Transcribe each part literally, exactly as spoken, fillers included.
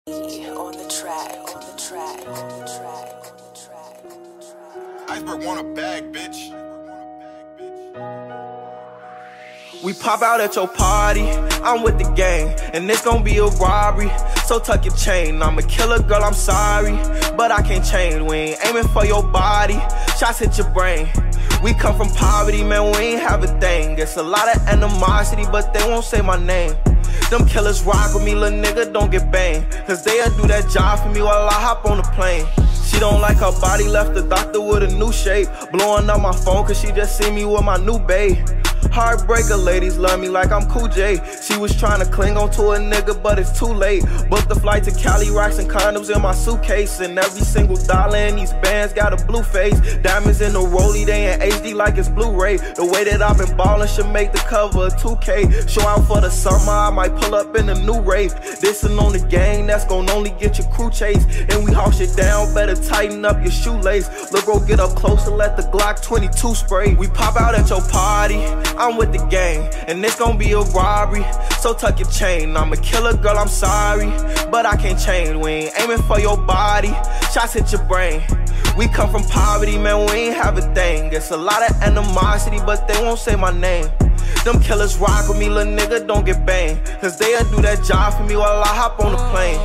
On the track, on the track, on the track, on the track, on the track. Iceberg want a bag, bitch. We pop out at your party, I'm with the gang, and it's gon' be a robbery. So tuck your chain, I'm a killer, girl, I'm sorry, but I can't change. We ain't aiming for your body, shots hit your brain. We come from poverty, man, we ain't have a thing. It's a lot of animosity, but they won't say my name. Them killers rock with me, little nigga, don't get banged, cause they'll do that job for me while I hop on the plane. She don't like her body, left the doctor with a new shape. Blowing up my phone cause she just see me with my new babe. Heartbreaker ladies love me like I'm Cool J. She was trying to cling on to a nigga, but it's too late. Booked the flight to Cali, rocks and condoms in my suitcase, and every single dollar in these bands got a blue face. Diamonds in the rollie, they in H D like it's Blu-ray. The way that I've been ballin' should make the cover of two K. Show out for the summer, I might pull up in a new rave. Dissin' on the gang, that's gon' only get your crew chased. And we haul shit down, better tighten up your shoelace. Look, bro, get up close and let the Glock twenty-two spray. We pop out at your party, I'm with the gang, and it's gon' be a robbery. So tuck your chain, I'm a killer, girl, I'm sorry, but I can't change. We ain't aiming for your body, shots hit your brain. We come from poverty, man, we ain't have a thing. It's a lot of animosity, but they won't say my name. Them killers rock with me, little nigga, don't get banged, cause they'll do that job for me while I hop on the plane.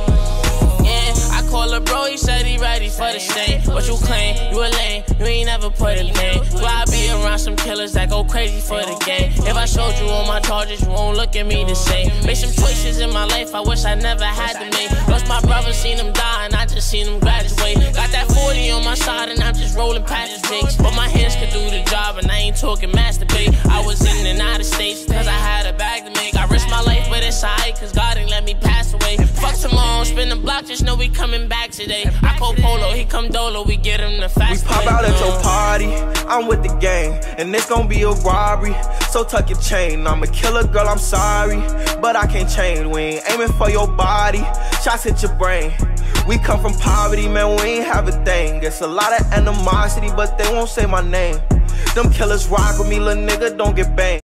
Call a bro, he said he ready for the stain. What you claim, you a lame, you ain't never put a name. So I be around some killers that go crazy for the game. If I showed you all my charges, you won't look at me the same. Made some choices in my life I wish I never had to make. Lost my brother, seen him die, and I just seen him graduate. Got that forty on my side, and I'm just rolling past his jakes. But my hands could do the job, and I ain't talking masturbate. I was in and out of states, cause I had a bag to make. I risked my life, but it's alright, cause God ain't let me pass away. Fuck tomorrow, spin the block, just know we coming back today. I call Polo, he come Dolo, we get him the fast. We pop out at your party, I'm with the gang, and it's gon' be a robbery. So tuck your chain, I'm a killer, girl, I'm sorry, but I can't change. We ain't aiming for your body, shots hit your brain. We come from poverty, man, we ain't have a thing. It's a lot of animosity, but they won't say my name. Them killers rock with me, little nigga, don't get banged.